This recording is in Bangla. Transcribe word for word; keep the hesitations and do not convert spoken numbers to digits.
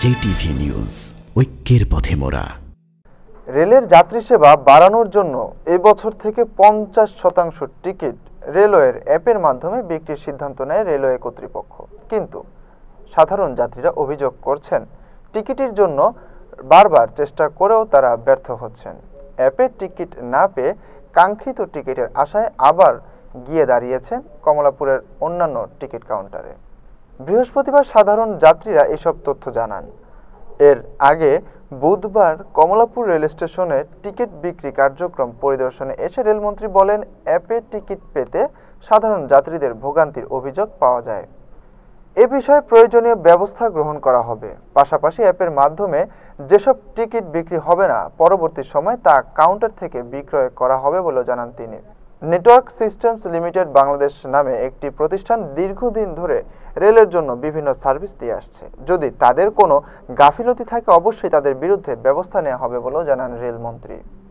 জেটিভি নিউজ, ঐক্যের পথে মোরা। রেলের যাত্রী সেবা বাড়ানোর জন্য এ বছর থেকে পঞ্চাশ শতাংশ টিকিট রেলওয়ের অ্যাপের মাধ্যমে বিক্রির সিদ্ধান্ত নেয় রেলওয়ে কর্তৃপক্ষ। কিন্তু সাধারণ যাত্রীরা অভিযোগ করছেন, টিকিটের জন্য বারবার চেষ্টা করেও তারা ব্যর্থ হচ্ছেন। অ্যাপে টিকিট না পেয়ে কাঙ্ক্ষিত টিকিটের আশায় আবার গিয়ে দাঁড়িয়েছেন কমলাপুরের অন্যান্য টিকিট কাউন্টারে। বৃহস্পতিবার সাধারণ যাত্রীরা এসব তথ্য জানান। এর আগে বুধবার কমলাপুর রেল স্টেশনে টিকিট বিক্রি কার্যক্রম পরিদর্শনে এসে রেলমন্ত্রী বলেন, অ্যাপে টিকিট পেতে সাধারণ যাত্রীদের ভোগান্তির অভিযোগ পাওয়া যায়। এ বিষয়ে প্রয়োজনীয় ব্যবস্থা গ্রহণ করা হবে। পাশাপাশি অ্যাপের মাধ্যমে যেসব টিকিট বিক্রি হবে না, পরবর্তী সময় তা কাউন্টার থেকে বিক্রয় করা হবে বলে জানান তিনি। নেটওয়ার্ক সিস্টেমস লিমিটেড বাংলাদেশ নামে একটি প্রতিষ্ঠান দীর্ঘদিন ধরে রেলের জন্য বিভিন্ন সার্ভিস দিয়ে আসছে। যদি তাদের কোনো গাফিলতি থাকে, অবশ্যই তাদের বিরুদ্ধে ব্যবস্থা নেওয়া হবে বলেও জানান রেলমন্ত্রী।